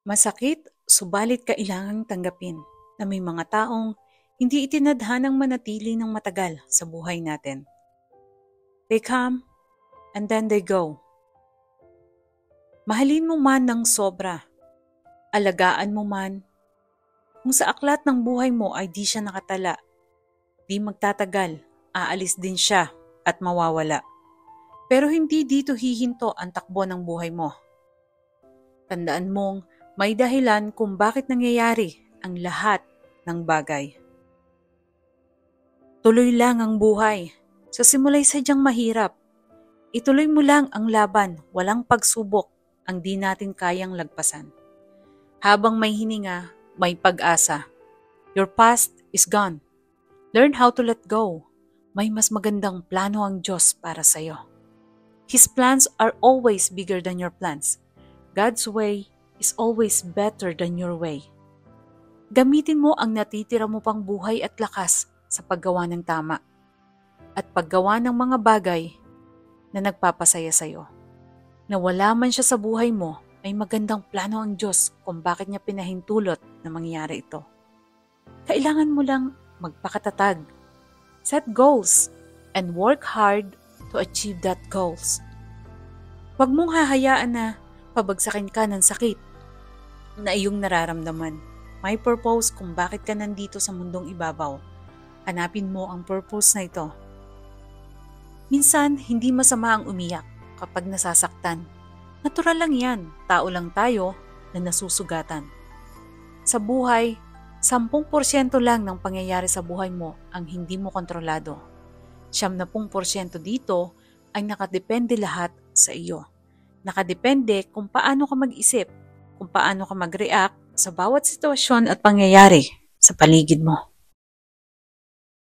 Masakit, subalit kailangang tanggapin na may mga taong hindi itinadhanang manatili ng matagal sa buhay natin. They come and then they go. Mahalin mo man ng sobra, alagaan mo man, kung sa aklat ng buhay mo ay di siya nakatala, di magtatagal, aalis din siya at mawawala. Pero hindi dito hihinto ang takbo ng buhay mo. Tandaan mong may dahilan kung bakit nangyayari ang lahat ng bagay. Tuloy lang ang buhay. Sa simula'y sadyang mahirap. Ituloy mo lang ang laban, walang pagsubok ang di natin kayang lagpasan. Habang may hininga, may pag-asa. Your past is gone. Learn how to let go. May mas magandang plano ang Diyos para sa'yo. His plans are always bigger than your plans. God's way is always better than your way. Gamitin mo ang natitira mo pang buhay at lakas sa paggawa ng tama at paggawa ng mga bagay na nagpapasaya sa iyo. Na wala man siya sa buhay mo, ay magandang plano ang Diyos kung bakit niya pinahintulot na mangyari ito. Kailangan mo lang magpakatatag, set goals, and work hard to achieve that goals. Huwag mong hahayaan na pabagsakin ka ng sakit na iyong nararamdaman. May purpose kung bakit ka nandito sa mundong ibabaw. Hanapin mo ang purpose na ito. Minsan, hindi masama ang umiyak kapag nasasaktan. Natural lang yan, tao lang tayo na nasusugatan. Sa buhay, 10% lang ng pangyayari sa buhay mo ang hindi mo kontrolado. 90% dito ay nakadepende lahat sa iyo. Nakadepende kung paano ka mag-isip, kung paano ka mag-react sa bawat sitwasyon at pangyayari sa paligid mo.